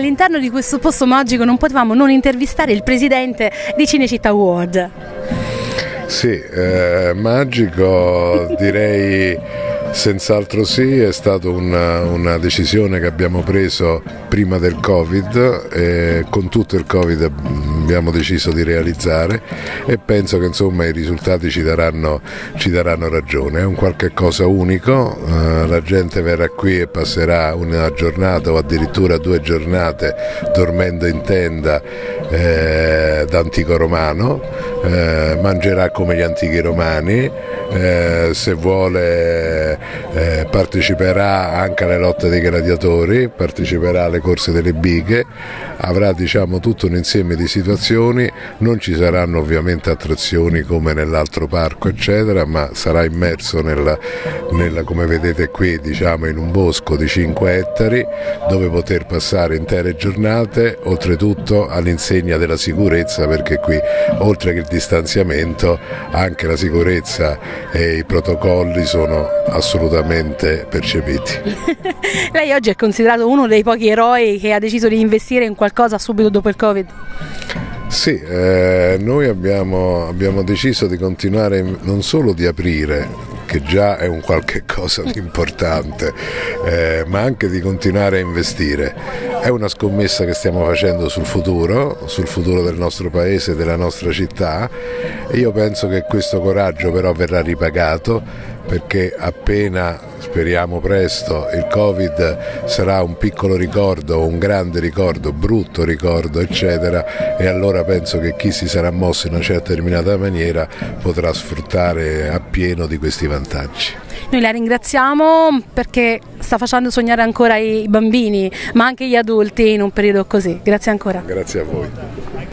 all'interno di questo posto magico non potevamo non intervistare il presidente di Cinecittà World. Sì, magico direi senz'altro sì, è stata una decisione che abbiamo preso prima del Covid e con tutto il Covid abbiamo deciso di realizzare e penso che insomma i risultati ci daranno ragione. È un qualche cosa unico, la gente verrà qui e passerà una giornata o addirittura 2 giornate dormendo in tenda da antico romano, mangerà come gli antichi romani, se vuole parteciperà anche alle lotte dei gladiatori, parteciperà alle corse delle bighe, avrà diciamo tutto un insieme di situazioni, non ci saranno ovviamente attrazioni come nell'altro parco eccetera, ma sarà immerso come vedete qui diciamo in un bosco di 5 ettari dove poter passare intere giornate, oltretutto all'insegna della sicurezza, perché qui oltre che il distanziamento anche la sicurezza e i protocolli sono assolutamente percepiti. Lei oggi è considerato uno dei pochi eroi che ha deciso di investire in qualcosa subito dopo il Covid? Sì, noi abbiamo deciso di continuare non solo di aprire, che già è un qualche cosa di importante, ma anche di continuare a investire. È una scommessa che stiamo facendo sul futuro del nostro paese e della nostra città, e io penso che questo coraggio però verrà ripagato, perché appena, speriamo presto, il Covid sarà un piccolo ricordo, un grande ricordo, brutto ricordo eccetera, e allora penso che chi si sarà mosso in una certa determinata maniera potrà sfruttare appieno di questi vantaggi. Noi la ringraziamo perché sta facendo sognare ancora i bambini, ma anche gli adulti in un periodo così. Grazie ancora. Grazie a voi.